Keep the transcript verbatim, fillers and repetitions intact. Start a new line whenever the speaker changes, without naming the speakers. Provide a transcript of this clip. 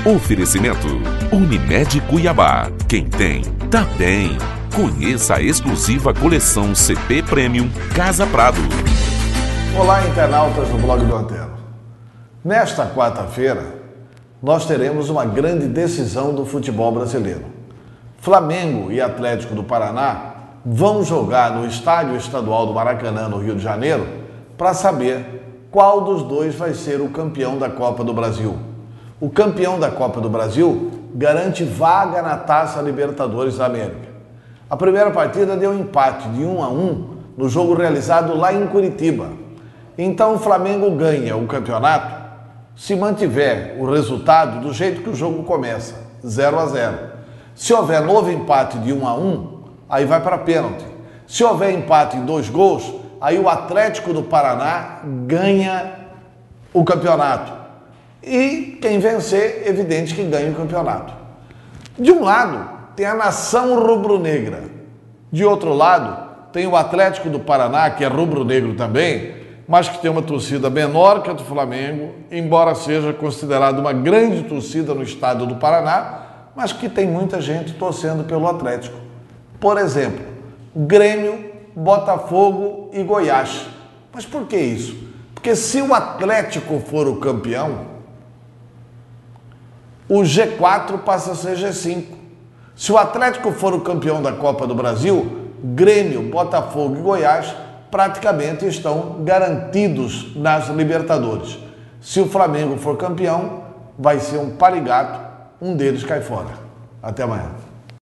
Oferecimento Unimed Cuiabá. Quem tem, tá bem. Conheça a exclusiva coleção C P Premium Casa Prado.
Olá, internautas do blog do Antero. Nesta quarta-feira, nós teremos uma grande decisão do futebol brasileiro. Flamengo e Atlético do Paraná vão jogar no Estádio Estadual do Maracanã, no Rio de Janeiro, para saber qual dos dois vai ser o campeão da Copa do Brasil. O campeão da Copa do Brasil garante vaga na Taça Libertadores da América. A primeira partida deu empate de um a um no jogo realizado lá em Curitiba. Então o Flamengo ganha o campeonato se mantiver o resultado do jeito que o jogo começa, zero a zero. Se houver novo empate de um a um, aí vai para pênalti. Se houver empate em dois gols, aí o Atlético do Paraná ganha o campeonato. E quem vencer, evidente que ganha o campeonato. De um lado, tem a nação rubro-negra. De outro lado, tem o Atlético do Paraná, que é rubro-negro também, mas que tem uma torcida menor que a do Flamengo, embora seja considerado uma grande torcida no estado do Paraná, mas que tem muita gente torcendo pelo Atlético. Por exemplo, Grêmio, Botafogo e Goiás. Mas por que isso? Porque se o Atlético for o campeão, o G quatro passa a ser G cinco. Se o Atlético for o campeão da Copa do Brasil, Grêmio, Botafogo e Goiás praticamente estão garantidos nas Libertadores. Se o Flamengo for campeão, vai ser um parigato, um deles cai fora. Até amanhã.